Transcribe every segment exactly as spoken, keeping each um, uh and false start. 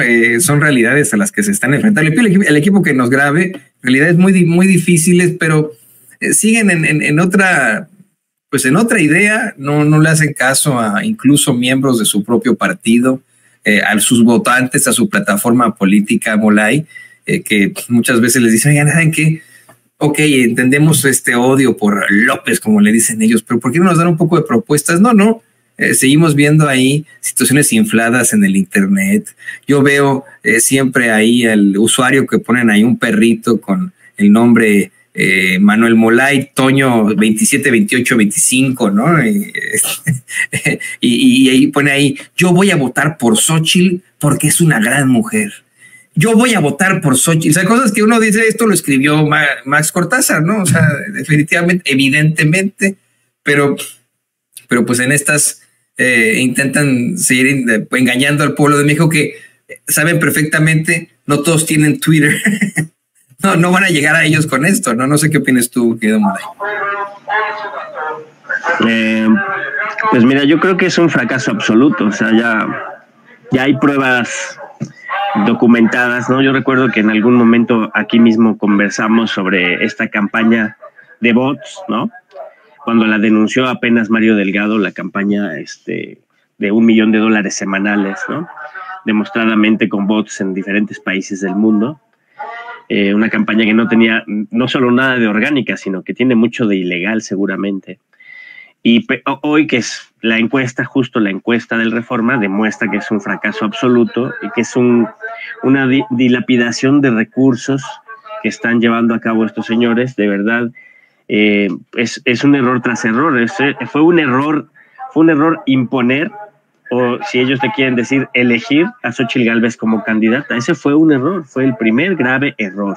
eh, son realidades a las que se están enfrentando. El equipo, el equipo que nos grabe, realidades muy, muy difíciles, pero eh, siguen en, en, en otra, pues en otra idea, no, no le hacen caso a incluso miembros de su propio partido, eh, a sus votantes, a su plataforma política, Molay, eh, que muchas veces les dicen, oigan, ¿saben qué? Ok, entendemos este odio por López, como le dicen ellos, pero ¿por qué no nos dan un poco de propuestas? No, no, eh, seguimos viendo ahí situaciones infladas en el internet. Yo veo eh, siempre ahí al usuario que ponen ahí un perrito con el nombre eh, Manuel Molay, Toño veintisiete, veintiocho, veinticinco, ¿no? Y, y, y ahí pone ahí, yo voy a votar por Xóchitl porque es una gran mujer. Yo voy a votar por Xóchitl. O sea, cosas que uno dice, esto lo escribió Max Cortázar, ¿no? O sea, definitivamente, evidentemente, pero, pero pues en estas eh, intentan seguir engañando al pueblo de México, que saben perfectamente, no todos tienen Twitter. no, no van a llegar a ellos con esto, ¿no? No sé qué opinas tú, querido Molay. Eh, pues mira, yo creo que es un fracaso absoluto. O sea, ya, ya hay pruebas documentadas, ¿no? Yo recuerdo que en algún momento aquí mismo conversamos sobre esta campaña de bots, ¿no? Cuando la denunció apenas Mario Delgado, la campaña este, de un millón de dólares semanales, ¿no? Demostradamente con bots en diferentes países del mundo. Eh, una campaña que no tenía no solo nada de orgánica, sino que tiene mucho de ilegal seguramente. Y hoy, que es la encuesta, justo la encuesta del Reforma, demuestra que es un fracaso absoluto y que es un, una dilapidación de recursos que están llevando a cabo estos señores. De verdad, eh, es, es un error tras error. Es, fue un error, fue un error imponer, o si ellos te quieren decir, elegir a Xóchitl Gálvez como candidata. Ese fue un error, fue el primer grave error.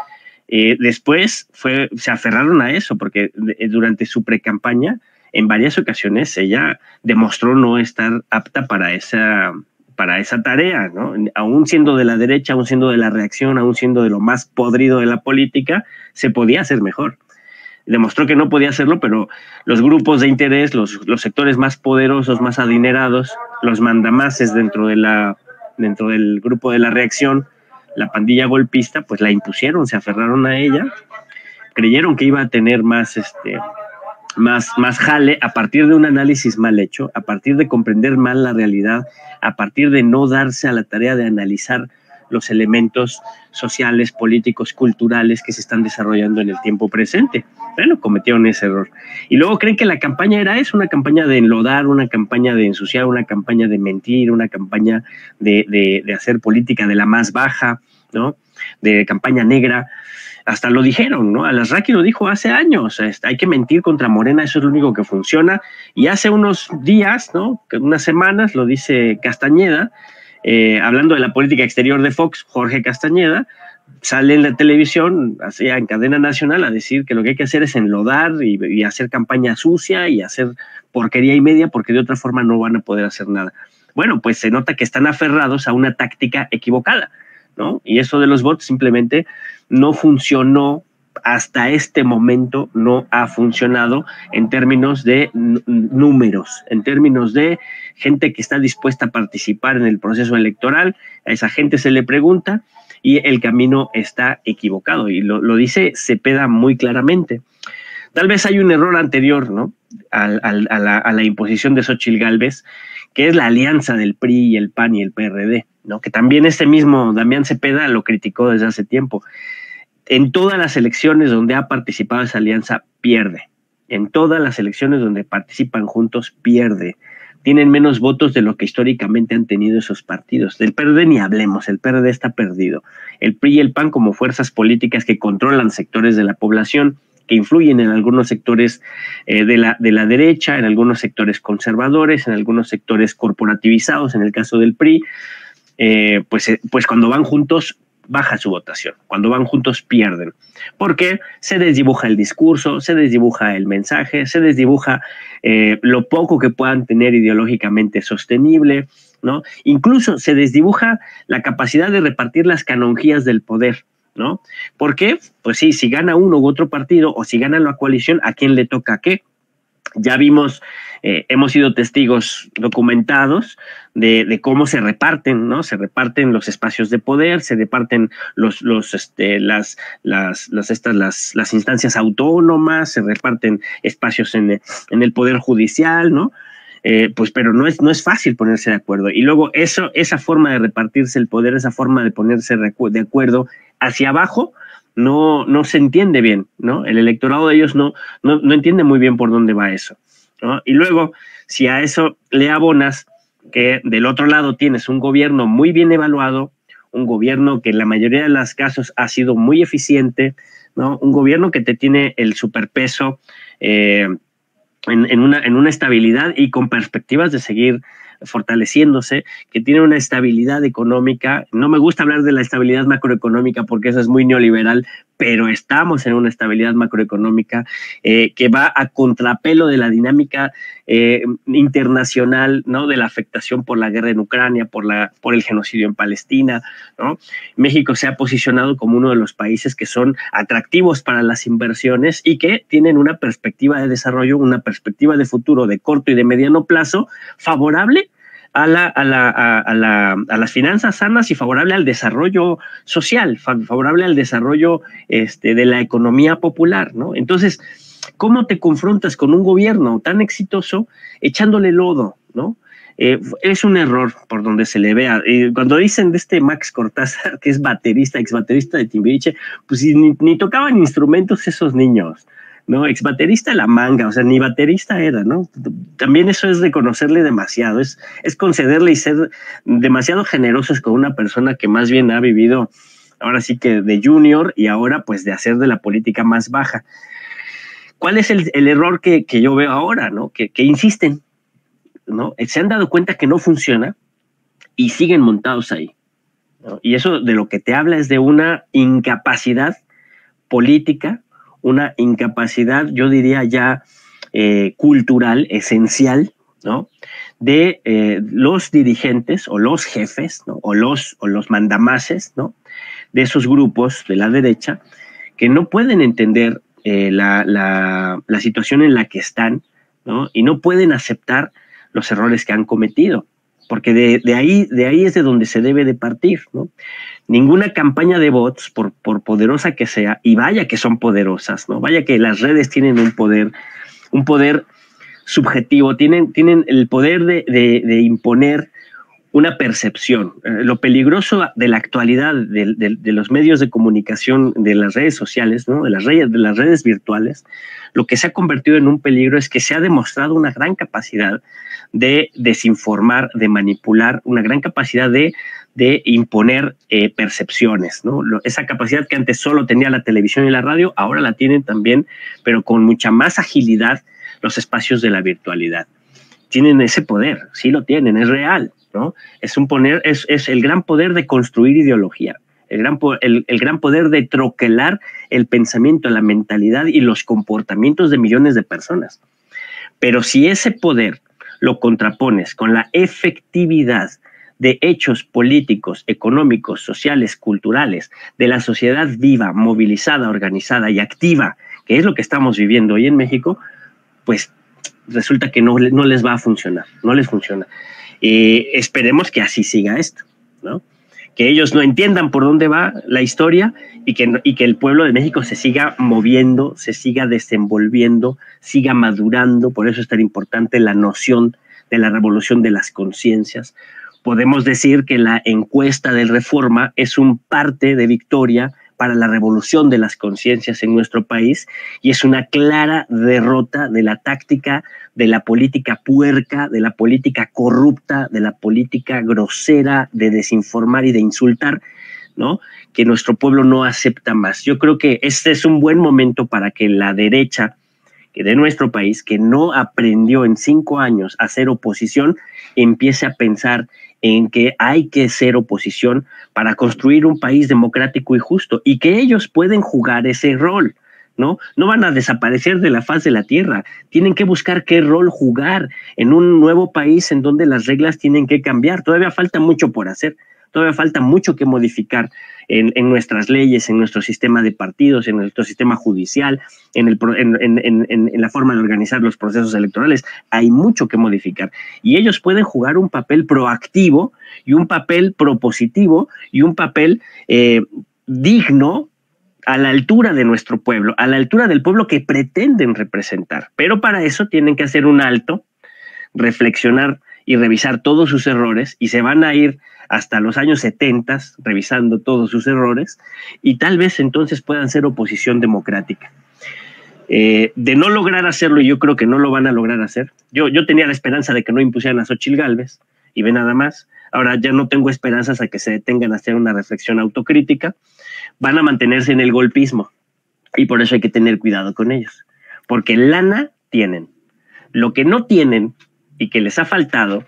Eh, después fue, se aferraron a eso, porque durante su precampaña, en varias ocasiones ella demostró no estar apta para esa, para esa tarea, ¿no? Aún siendo de la derecha, aún siendo de la reacción, aún siendo de lo más podrido de la política, se podía hacer mejor. Demostró que no podía hacerlo, pero los grupos de interés, los, los sectores más poderosos, más adinerados, los mandamases dentro, de la, dentro del grupo de la reacción, la pandilla golpista, pues la impusieron, se aferraron a ella, creyeron que iba a tener más... este Más, más jale a partir de un análisis mal hecho, a partir de comprender mal la realidad, a partir de no darse a la tarea de analizar los elementos sociales, políticos, culturales que se están desarrollando en el tiempo presente. Bueno, cometieron ese error. Y luego creen que la campaña era eso, una campaña de enlodar, una campaña de ensuciar, una campaña de mentir, una campaña de, de, de hacer política de la más baja, ¿no? De campaña negra. Hasta lo dijeron, ¿no? Alasraqui lo dijo hace años, este, hay que mentir contra Morena, eso es lo único que funciona. Y hace unos días, ¿no? Unas semanas, lo dice Castañeda, eh, hablando de la política exterior de Fox, Jorge Castañeda, sale en la televisión, así en cadena nacional, a decir que lo que hay que hacer es enlodar y, y hacer campaña sucia y hacer porquería y media, porque de otra forma no van a poder hacer nada. Bueno, pues se nota que están aferrados a una táctica equivocada, ¿no? Y eso de los bots simplemente no funcionó hasta este momento, no ha funcionado en términos de números, en términos de gente que está dispuesta a participar en el proceso electoral. A esa gente se le pregunta y el camino está equivocado, y lo, lo dice Cepeda muy claramente. Tal vez hay un error anterior, ¿no? A, a, a, la, a la imposición de Xóchitl Gálvez, que es la alianza del P R I y el P A N y el P R D, ¿no? Que también este mismo Damián Cepeda lo criticó desde hace tiempo. En todas las elecciones donde ha participado esa alianza, pierde. En todas las elecciones donde participan juntos, pierde. Tienen menos votos de lo que históricamente han tenido esos partidos. Del P R D ni hablemos, el P R D está perdido. El P R I y el P A N, como fuerzas políticas que controlan sectores de la población, que influyen en algunos sectores eh, de, la, de la derecha, en algunos sectores conservadores, en algunos sectores corporativizados, en el caso del P R I, eh, pues, eh, pues cuando van juntos baja su votación, cuando van juntos pierden, porque se desdibuja el discurso, se desdibuja el mensaje, se desdibuja eh, lo poco que puedan tener ideológicamente sostenible, ¿no? Incluso se desdibuja la capacidad de repartir las canonjías del poder, ¿no? ¿Por qué? Pues sí, si gana uno u otro partido o si gana la coalición, ¿a quién le toca qué? Ya vimos, eh, hemos sido testigos documentados de, de cómo se reparten, ¿no? Se reparten los espacios de poder, se reparten los, los, este, las, las, las, estas, las, las instancias autónomas, se reparten espacios en, en el poder judicial, ¿no? Eh, pues, pero no es, no es fácil ponerse de acuerdo. Y luego eso, esa forma de repartirse el poder, esa forma de ponerse de acuerdo hacia abajo, no, no se entiende bien, ¿no? El electorado de ellos no, no, no entiende muy bien por dónde va eso, ¿no? Y luego, si a eso le abonas que del otro lado tienes un gobierno muy bien evaluado, un gobierno que en la mayoría de los casos ha sido muy eficiente, ¿no? Un gobierno que te tiene el superpeso eh, en, en, una, en una estabilidad y con perspectivas de seguir fortaleciéndose, que tiene una estabilidad económica. No me gusta hablar de la estabilidad macroeconómica porque eso es muy neoliberal, pero estamos en una estabilidad macroeconómica eh, que va a contrapelo de la dinámica eh, internacional, ¿no? De la afectación por la guerra en Ucrania, por, la, por el genocidio en Palestina, ¿no? México se ha posicionado como uno de los países que son atractivos para las inversiones y que tienen una perspectiva de desarrollo, una perspectiva de futuro de corto y de mediano plazo favorable A, la, a, la, a, a, la, a las finanzas sanas y favorable al desarrollo social, favorable al desarrollo este, de la economía popular, ¿no? Entonces, ¿cómo te confrontas con un gobierno tan exitoso echándole lodo, ¿no? Eh, es un error por donde se le vea. Eh, cuando dicen de este Max Cortázar, que es baterista, ex baterista de Timbiriche, pues ni, ni tocaban instrumentos esos niños, ¿no? Ex baterista la manga, o sea, ni baterista era, ¿no? También eso es reconocerle demasiado, es, es concederle y ser demasiado generosos con una persona que más bien ha vivido, ahora sí que de junior y ahora pues de hacer de la política más baja. ¿Cuál es el, el error que, que yo veo ahora, ¿no? Que, que insisten, ¿no? Se han dado cuenta que no funciona y siguen montados ahí, ¿no? Y eso de lo que te habla es de una incapacidad política, una incapacidad, yo diría ya eh, cultural, esencial, ¿no? De eh, los dirigentes o los jefes, ¿no? O los, o los mandamases, ¿no? De esos grupos de la derecha que no pueden entender eh, la, la, la situación en la que están, ¿no? Y no pueden aceptar los errores que han cometido, porque de, de, ahí, de ahí es de donde se debe de partir, ¿no? Ninguna campaña de bots, por, por poderosa que sea, y vaya que son poderosas, ¿no? Vaya que las redes tienen un poder, un poder subjetivo, tienen, tienen el poder de, de, de imponer una percepción. Eh, lo peligroso de la actualidad de, de, de los medios de comunicación, de las redes sociales, ¿no? de, las redes, de las redes virtuales, lo que se ha convertido en un peligro es que se ha demostrado una gran capacidad de desinformar, de manipular, una gran capacidad de, de imponer eh, percepciones, ¿no? Lo, esa capacidad que antes solo tenía la televisión y la radio, ahora la tienen también, pero con mucha más agilidad los espacios de la virtualidad. Tienen ese poder, sí lo tienen, es real, ¿no? Es un poner, es, es el gran poder de construir ideología, el gran, el, el gran poder de troquelar el pensamiento, la mentalidad y los comportamientos de millones de personas. Pero si ese poder lo contrapones con la efectividad de hechos políticos, económicos, sociales, culturales, de la sociedad viva, movilizada, organizada y activa, que es lo que estamos viviendo hoy en México, pues resulta que no, no les va a funcionar, no les funciona. Eh, esperemos que así siga esto, ¿no? Que ellos no entiendan por dónde va la historia y que, y que el pueblo de México se siga moviendo, se siga desenvolviendo, siga madurando. Por eso es tan importante la noción de la revolución de las conciencias. Podemos decir que la encuesta del Reforma es un parte de victoria para la revolución de las conciencias en nuestro país y es una clara derrota de la táctica de la política puerca, de la política corrupta, de la política grosera de desinformar y de insultar, ¿no? Que nuestro pueblo no acepta más. Yo creo que este es un buen momento para que la derecha que de nuestro país, que no aprendió en cinco años a hacer oposición, empiece a pensar en que hay que ser oposición para construir un país democrático y justo, y que ellos pueden jugar ese rol, ¿no? No van a desaparecer de la faz de la tierra, tienen que buscar qué rol jugar en un nuevo país en donde las reglas tienen que cambiar. Todavía falta mucho por hacer, todavía falta mucho que modificar en, en nuestras leyes, en nuestro sistema de partidos, en nuestro sistema judicial, en, el, en, en, en, en la forma de organizar los procesos electorales. Hay mucho que modificar y ellos pueden jugar un papel proactivo y un papel propositivo y un papel eh, digno, a la altura de nuestro pueblo, a la altura del pueblo que pretenden representar. Pero para eso tienen que hacer un alto, reflexionar y revisar todos sus errores, y se van a ir hasta los años setenta revisando todos sus errores, y tal vez entonces puedan ser oposición democrática. Eh, de no lograr hacerlo, y yo creo que no lo van a lograr hacer, yo, yo tenía la esperanza de que no impusieran a Xóchitl Gálvez, y ve nada más, ahora ya no tengo esperanzas a que se detengan a hacer una reflexión autocrítica. Van a mantenerse en el golpismo y por eso hay que tener cuidado con ellos, porque lana tienen. Lo que no tienen y que les ha faltado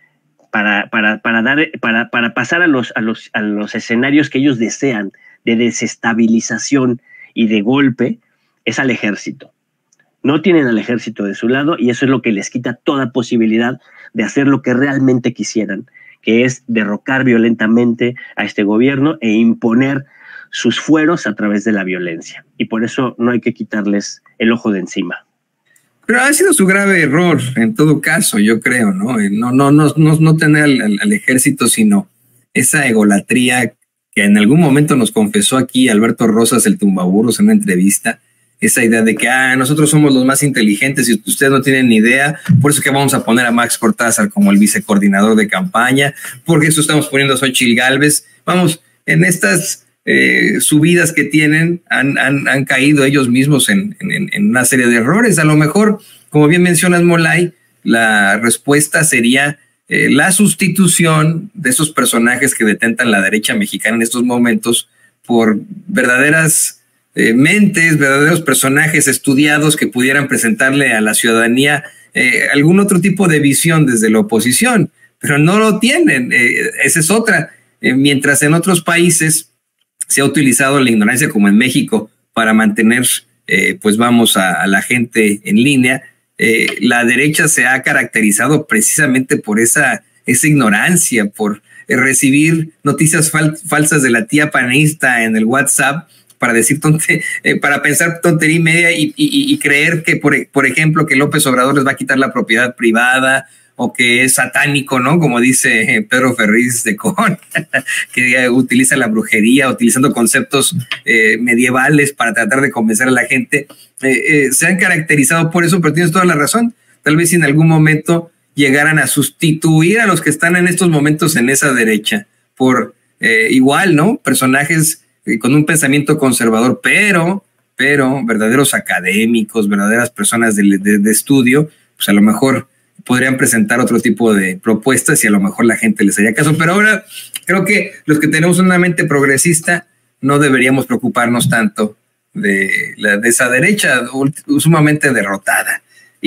para, para, para, dar, para, para pasar a los, a, los, a los escenarios que ellos desean de desestabilización y de golpe es al ejército. No tienen al ejército de su lado y eso es lo que les quita toda posibilidad de hacer lo que realmente quisieran, que es derrocar violentamente a este gobierno e imponer sus fueros a través de la violencia. Y por eso no hay que quitarles el ojo de encima. Pero ha sido su grave error, en todo caso, yo creo, ¿no? No, no, no, no, no tener al, al ejército, sino esa egolatría que en algún momento nos confesó aquí Alberto Rosas, el tumbaburros, en una entrevista, esa idea de que ah, nosotros somos los más inteligentes y ustedes no tienen ni idea, por eso que vamos a poner a Max Cortázar como el vicecoordinador de campaña, porque eso estamos poniendo a Xóchitl Gálvez. Vamos, en estas Eh, subidas que tienen, han, han, han caído ellos mismos en, en, en una serie de errores. A lo mejor, como bien mencionas, Molay, la respuesta sería eh, la sustitución de esos personajes que detentan la derecha mexicana en estos momentos por verdaderas eh, mentes, verdaderos personajes estudiados que pudieran presentarle a la ciudadanía eh, algún otro tipo de visión desde la oposición, pero no lo tienen. Eh, esa es otra. Eh, mientras en otros países se ha utilizado la ignorancia, como en México, para mantener, eh, pues vamos, a, a la gente en línea. Eh, la derecha se ha caracterizado precisamente por esa, esa ignorancia, por eh, recibir noticias fal falsas de la tía panista en el WhatsApp para decir tonte, eh, para pensar tontería y media y, y, y creer que, por, por ejemplo, que López Obrador les va a quitar la propiedad privada, o que es satánico, ¿no? Como dice Pedro Ferriz de Con, que utiliza la brujería, utilizando conceptos eh, medievales para tratar de convencer a la gente. Eh, eh, se han caracterizado por eso, pero tienes toda la razón. Tal vez si en algún momento llegaran a sustituir a los que están en estos momentos en esa derecha por eh, igual, ¿no? Personajes eh, con un pensamiento conservador, pero, pero verdaderos académicos, verdaderas personas de, de, de estudio, pues a lo mejor podrían presentar otro tipo de propuestas y a lo mejor la gente les haría caso. Pero ahora creo que los que tenemos una mente progresista no deberíamos preocuparnos tanto de, la, de esa derecha sumamente derrotada.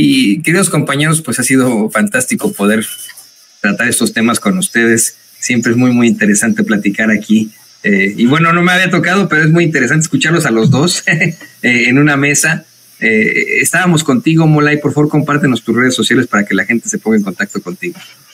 Y queridos compañeros, pues ha sido fantástico poder tratar estos temas con ustedes. Siempre es muy, muy interesante platicar aquí. Eh, y bueno, no me había tocado, pero es muy interesante escucharlos a los dos eh, en una mesa. Eh, estábamos contigo, Molay, por favor compártenos tus redes sociales para que la gente se ponga en contacto contigo.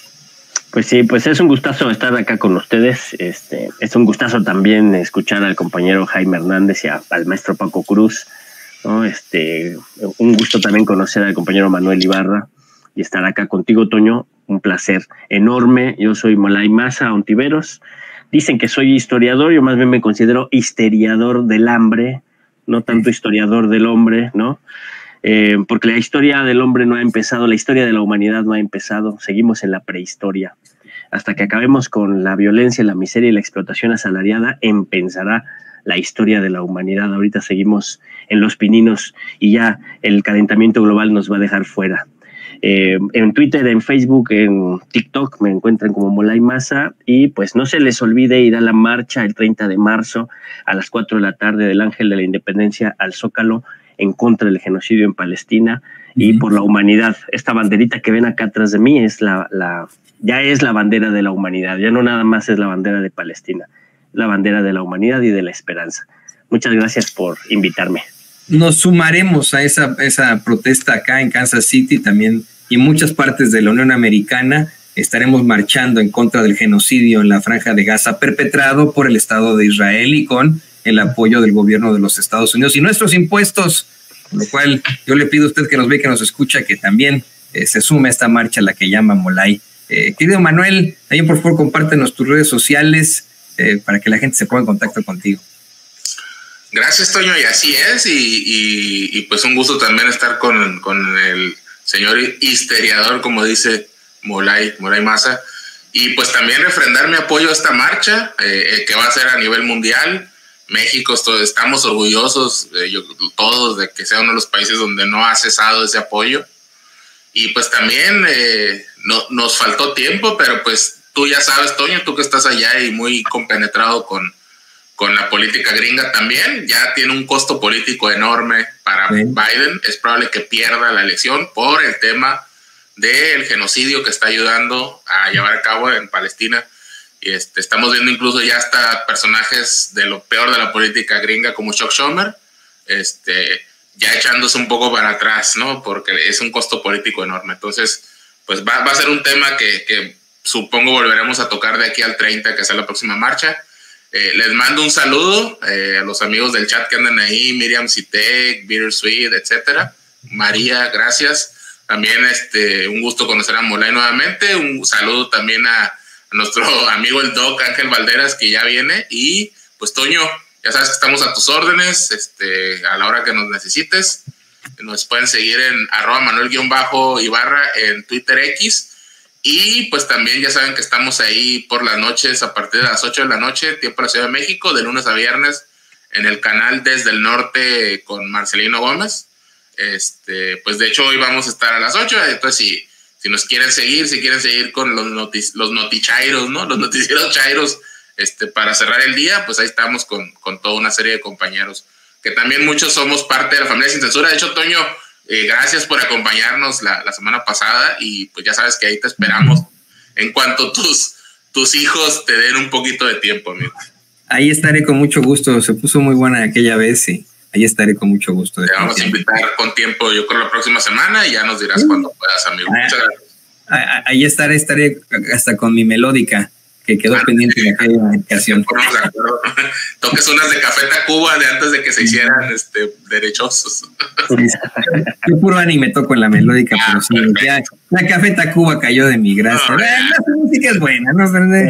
Pues sí, pues es un gustazo estar acá con ustedes. Este, es un gustazo también escuchar al compañero Jaime Hernández y a, al maestro Paco Cruz, ¿no? Este, un gusto también conocer al compañero Manuel Ibarra y estar acá contigo, Toño. Un placer enorme. Yo soy Molay Maza Ontiveros. Dicen que soy historiador, yo más bien me considero histeriador del hambre, no tanto historiador del hombre, ¿no? Eh, porque la historia del hombre no ha empezado, la historia de la humanidad no ha empezado, seguimos en la prehistoria. Hasta que acabemos con la violencia, la miseria y la explotación asalariada, empezará la historia de la humanidad. Ahorita seguimos en los pininos y ya el calentamiento global nos va a dejar fuera. Eh, en Twitter, en Facebook, en TikTok me encuentran como Molay Maza y pues no se les olvide ir a la marcha el treinta de marzo a las cuatro de la tarde del Ángel de la Independencia al Zócalo en contra del genocidio en Palestina y uh-huh. por la humanidad. Esta banderita que ven acá atrás de mí es la, la, ya es la bandera de la humanidad, ya no nada más es la bandera de Palestina, la bandera de la humanidad y de la esperanza. Muchas gracias por invitarme. Nos sumaremos a esa, esa protesta acá en Kansas City también y muchas partes de la Unión Americana estaremos marchando en contra del genocidio en la Franja de Gaza perpetrado por el Estado de Israel y con el apoyo del gobierno de los Estados Unidos y nuestros impuestos, con lo cual yo le pido a usted que nos ve, que nos escucha, que también eh, se sume a esta marcha a la que llama Molay. Eh, querido Manuel, también por favor compártenos tus redes sociales eh, para que la gente se ponga en contacto contigo. Gracias, Toño, y así es, y, y, y pues un gusto también estar con, con el señor historiador, como dice Molay, Molay Maza, y pues también refrendar mi apoyo a esta marcha, eh, que va a ser a nivel mundial. México, estamos orgullosos, eh, yo, todos, de que sea uno de los países donde no ha cesado ese apoyo. Y pues también eh, no, nos faltó tiempo, pero pues tú ya sabes, Toño, tú que estás allá y muy compenetrado con, con la política gringa también, ya tiene un costo político enorme para sí. Biden. Es probable que pierda la elección por el tema del genocidio que está ayudando a llevar a cabo en Palestina. Y este, estamos viendo incluso ya hasta personajes de lo peor de la política gringa como Chuck Schumer, este, ya echándose un poco para atrás, ¿no? Porque es un costo político enorme. Entonces, pues va, va a ser un tema que, que supongo volveremos a tocar de aquí al treinta, que sea la próxima marcha. Eh, les mando un saludo eh, a los amigos del chat que andan ahí, Miriam Citek, Bittersweet, etcétera. María, gracias. También este, un gusto conocer a Molay nuevamente. Un saludo también a, a nuestro amigo el Doc Ángel Valderas, que ya viene. Y pues Toño, ya sabes que estamos a tus órdenes, este, a la hora que nos necesites. Nos pueden seguir en arroba Manuel-Ibarra en Twitter X. Y pues también ya saben que estamos ahí por las noches, a partir de las ocho de la noche, tiempo de la Ciudad de México, de lunes a viernes, en el canal Desde el Norte con Marcelino Gómez. Este, pues de hecho hoy vamos a estar a las ocho, entonces si, si nos quieren seguir, si quieren seguir con los, noti, los notichairos, ¿no? Los noticieros chairos, este, para cerrar el día, pues ahí estamos con, con toda una serie de compañeros, que también muchos somos parte de la familia Sin Censura. De hecho, Toño, eh, gracias por acompañarnos la, la semana pasada, y pues ya sabes que ahí te esperamos en cuanto tus, tus hijos te den un poquito de tiempo, amigo. Ahí estaré con mucho gusto, se puso muy buena aquella vez y ahí estaré con mucho gusto. Te vamos a invitar con tiempo, yo creo, la próxima semana, y ya nos dirás sí. cuando puedas, amigo. Ah, muchas gracias. Ahí estaré, estaré hasta con mi melódica, que quedó ah, pendiente de aquella ocasión. Toques unas de Café Tacuba de antes de que se hicieran este, derechosos. Sí, yo puro anime toco en la melódica, ah, pero sí, ya, la Café Tacuba cayó de mi gracia. No, la, la música es buena, ¿no?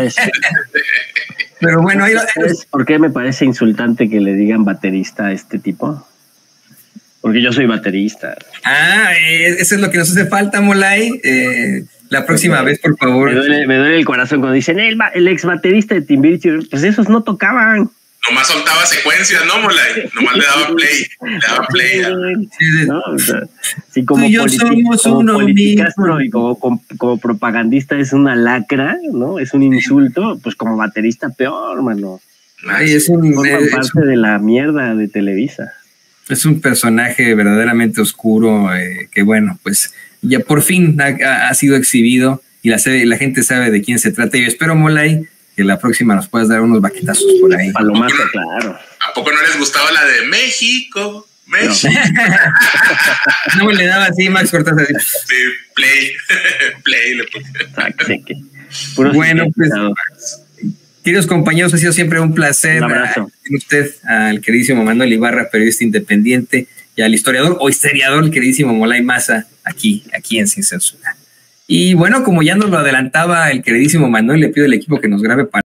Pero bueno, ahí va. ¿Por qué me parece insultante que le digan baterista a este tipo? Porque yo soy baterista. Ah, eh, eso es lo que nos hace falta, Molay. Eh, la próxima vez, por favor. Me duele, me duele el corazón cuando dicen el, el ex baterista de Timbiriche. Pues esos no tocaban. Nomás soltaba secuencias, ¿no, Molay? Nomás le daba play. Le daba play. Sí, no, o sea, sí, como, politi- como politicastro y como, como, como propagandista es una lacra, ¿no? Es un insulto. Pues como baterista peor, mano. Ay, es un, Forma es, parte de la mierda de Televisa. Es un personaje verdaderamente oscuro, eh, que bueno, pues ya por fin ha, ha sido exhibido y la, la gente sabe de quién se trata. Y yo espero, Molay, que la próxima nos puedas dar unos baquetazos por ahí. Palomata, claro. ¿A poco no les gustaba la de México? México. No, no le daba así, Max Cortázar. Sí, play. Play. Exacto. Bueno, pues, queridos compañeros, ha sido siempre un placer. Un abrazo. A usted, al queridísimo Manuel Ibarra, periodista independiente, y al historiador o historiador, el queridísimo Molay Maza, aquí, aquí en Sin Censura. Y bueno, como ya nos lo adelantaba el queridísimo Manuel, le pido al equipo que nos grabe para